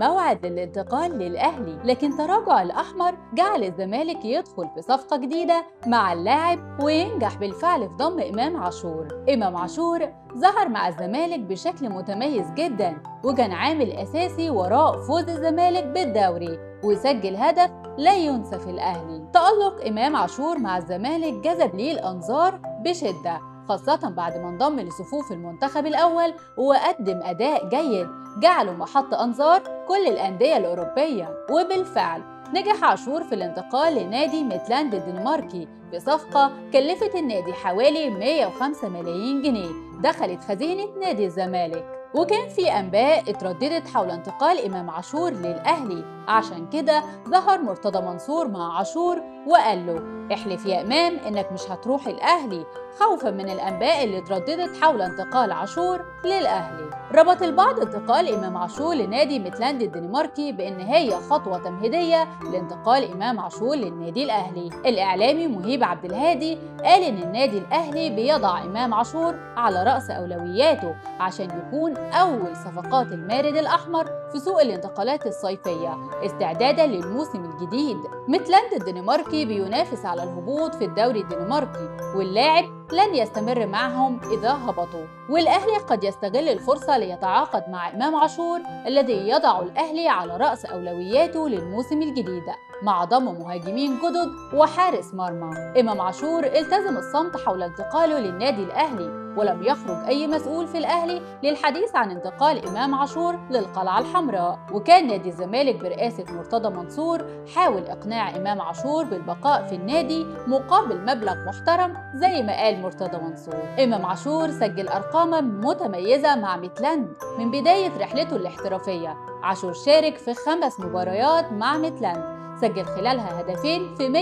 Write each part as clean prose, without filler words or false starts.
موعد للانتقال للأهلي، لكن تراجع الأحمر جعل الزمالك يدخل في صفقة جديدة مع اللاعب وينجح بالفعل في ضم إمام عاشور. إمام عاشور ظهر مع الزمالك بشكل متميز جدا، وكان عامل أساسي وراء فوز الزمالك بالدوري، وسجل هدف لا ينسى في الأهلي. تألق إمام عاشور مع الزمالك جذب ليه الأنظار بشدة، خاصة بعد ما انضم لصفوف المنتخب الأول وقدم أداء جيد جعله محط أنظار كل الأندية الأوروبية. وبالفعل نجح عاشور في الانتقال لنادي ميتلاند الدنماركي بصفقة كلفت النادي حوالي 105 ملايين جنيه دخلت خزينة نادي الزمالك. وكان في أنباء اترددت حول انتقال إمام عاشور للأهلي، عشان كده ظهر مرتضى منصور مع عاشور وقال له احلف يا إمام إنك مش هتروح الأهلي، خوفا من الأنباء اللي اترددت حول انتقال عاشور للأهلي. ربط البعض انتقال إمام عاشور لنادي ميتلاند الدنماركي بأن هي خطوة تمهيدية لانتقال إمام عاشور للنادي الأهلي. الإعلامي مهيب عبد الهادي قال إن النادي الأهلي بيضع إمام عاشور على رأس أولوياته عشان يكون أول صفقات المارد الأحمر في سوق الانتقالات الصيفية استعدادا للموسم الجديد. ميتلاند الدنماركي بينافس على الهبوط في الدوري الدنماركي، واللاعب لن يستمر معهم إذا هبطوا، والأهلي قد يستغل الفرصة ليتعاقد مع إمام عاشور الذي يضع الأهلي على رأس أولوياته للموسم الجديد مع ضم مهاجمين جدد وحارس مرمى. إمام عاشور التزم الصمت حول انتقاله للنادي الأهلي، ولم يخرج أي مسؤول في الأهلي للحديث عن انتقال إمام عاشور للقلعة الحمراء. وكان نادي الزمالك برئاسة مرتضى منصور حاول إقناع إمام عاشور بالبقاء في النادي مقابل مبلغ محترم زي ما قال مرتضى منصور. إمام عاشور سجل أرقاما متميزة مع ميتلاند من بداية رحلته الاحترافية. عاشور شارك في 5 مباريات مع ميتلاند، سجل خلالها هدفين في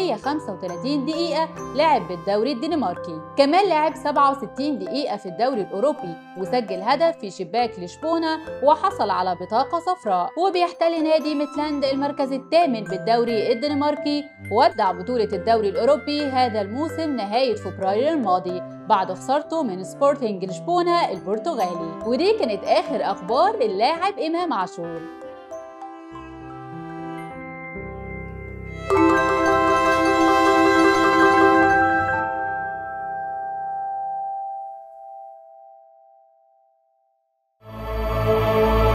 135 دقيقة لعب بالدوري الدنماركي، كمان لعب 67 دقيقة في الدوري الأوروبي وسجل هدف في شباك لشبونة وحصل على بطاقة صفراء. وبيحتل نادي ميتلاند المركز الثامن بالدوري الدنماركي، ودع بطولة الدوري الأوروبي هذا الموسم نهاية فبراير الماضي بعد خسارته من سبورتنج لشبونة البرتغالي. ودي كانت آخر أخبار اللاعب إمام عاشور.